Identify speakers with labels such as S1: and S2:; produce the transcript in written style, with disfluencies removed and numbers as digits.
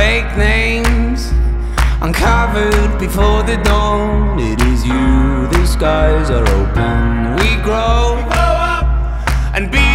S1: fake names uncovered before the dawn. It is you, the skies are open. We grow up and be